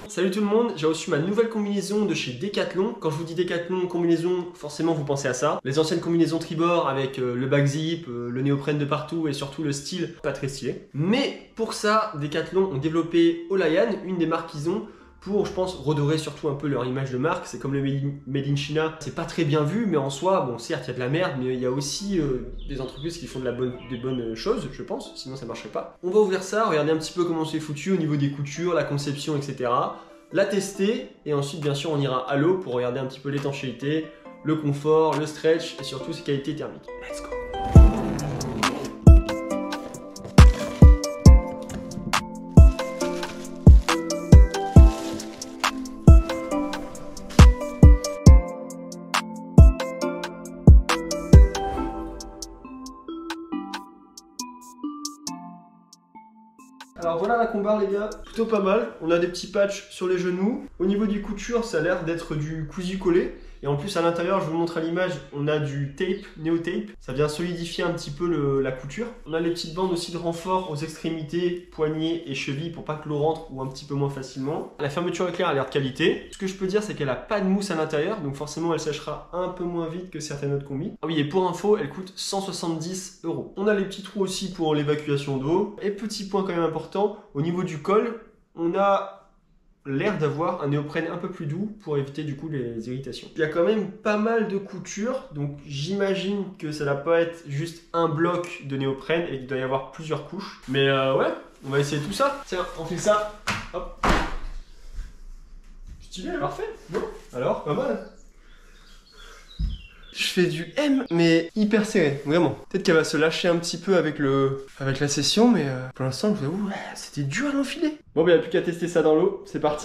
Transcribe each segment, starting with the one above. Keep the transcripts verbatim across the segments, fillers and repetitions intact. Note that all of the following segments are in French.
Salut tout le monde, j'ai reçu ma nouvelle combinaison de chez Decathlon. Quand je vous dis Decathlon, combinaison, forcément vous pensez à ça. Les anciennes combinaisons tribord avec euh, le back zip, euh, le néoprène de partout et surtout le style pas très stylé. Mais pour ça, Decathlon ont développé Olayan, une des marques qu'ils ont, pour, je pense, redorer surtout un peu leur image de marque. C'est comme le Made in China, c'est pas très bien vu, mais en soi, bon, certes, il y a de la merde, mais il y a aussi euh, des entreprises qui font de la bonne, des bonnes choses, je pense, sinon ça marcherait pas. On va ouvrir ça, regarder un petit peu comment c'est foutu au niveau des coutures, la conception, et cetera. La tester, et ensuite, bien sûr, on ira à l'eau pour regarder un petit peu l'étanchéité, le confort, le stretch, et surtout ses qualités thermiques. Let's go! Alors voilà la combar les gars, plutôt pas mal. On a des petits patchs sur les genoux. Au niveau du couture, ça a l'air d'être du cousu collé. Et en plus à l'intérieur, je vous montre à l'image, on a du tape, néo-tape. Ça vient solidifier un petit peu le, la couture. On a les petites bandes aussi de renfort aux extrémités, poignets et chevilles pour pas que l'eau rentre ou un petit peu moins facilement. La fermeture éclair a l'air de qualité. Ce que je peux dire, c'est qu'elle a pas de mousse à l'intérieur, donc forcément elle séchera un peu moins vite que certaines autres combis. Ah oui, et pour info, elle coûte cent soixante-dix euros. On a les petits trous aussi pour l'évacuation d'eau. Et petit point quand même important, au niveau du col, on a l'air d'avoir un néoprène un peu plus doux pour éviter du coup les irritations. Il y a quand même pas mal de couture, donc j'imagine que ça va pas être juste un bloc de néoprène et qu'il doit y avoir plusieurs couches. Mais euh, ouais, on va essayer tout ça. Tiens, on fait ça. Hop. Stylé, parfait. Bon, alors, pas mal. Je fais du M, mais hyper serré, vraiment. Peut-être qu'elle va se lâcher un petit peu avec le, avec la session, mais euh, pour l'instant, je vous avoue, c'était dur à l'enfiler. Bon, ben, il n'y a plus qu'à tester ça dans l'eau. C'est parti.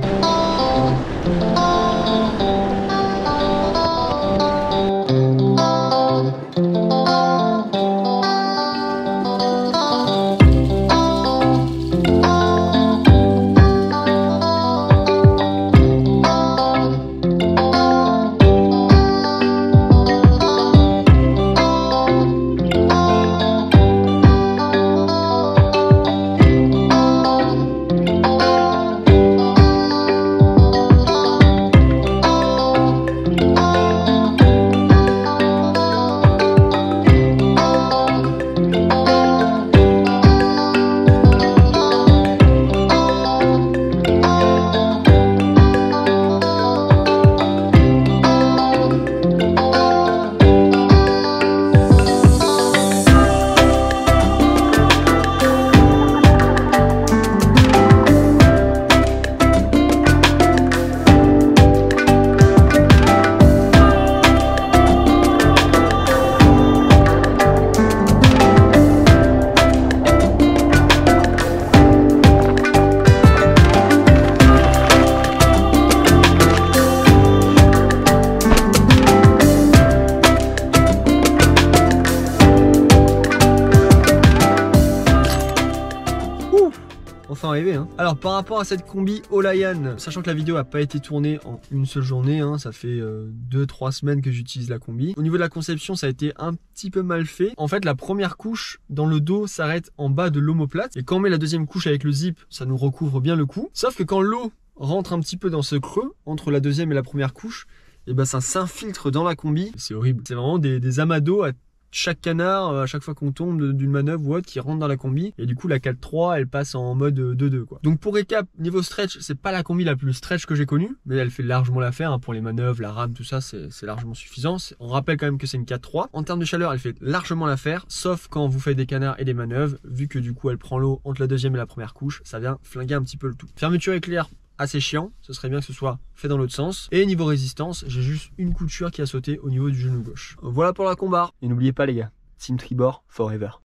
Enfin arrivé hein. Alors par rapport à cette combi Olayan, sachant que la vidéo n'a pas été tournée en une seule journée, hein, ça fait deux trois semaines que j'utilise la combi. Au niveau de la conception, ça a été un petit peu mal fait. En fait, la première couche dans le dos s'arrête en bas de l'omoplate. Et quand on met la deuxième couche avec le zip, ça nous recouvre bien le cou. Sauf que quand l'eau rentre un petit peu dans ce creux, entre la deuxième et la première couche, et ben ça s'infiltre dans la combi. C'est horrible. C'est vraiment des, des amas d'eau à chaque canard, à chaque fois qu'on tombe d'une manœuvre ou autre, qui rentre dans la combi. Et du coup, la quatre trois, elle passe en mode deux deux quoi. Donc pour récap, niveau stretch, c'est pas la combi la plus stretch que j'ai connue, mais elle fait largement l'affaire hein, pour les manœuvres, la rame, tout ça, c'est largement suffisant. On rappelle quand même que c'est une quatre trois. En termes de chaleur, elle fait largement l'affaire, sauf quand vous faites des canards et des manœuvres, vu que du coup, elle prend l'eau entre la deuxième et la première couche, ça vient flinguer un petit peu le tout. Fermeture éclair, assez chiant, ce serait bien que ce soit fait dans l'autre sens. Et niveau résistance, j'ai juste une couture qui a sauté au niveau du genou gauche. Voilà pour la combar. Et n'oubliez pas les gars, Team Tribord Forever.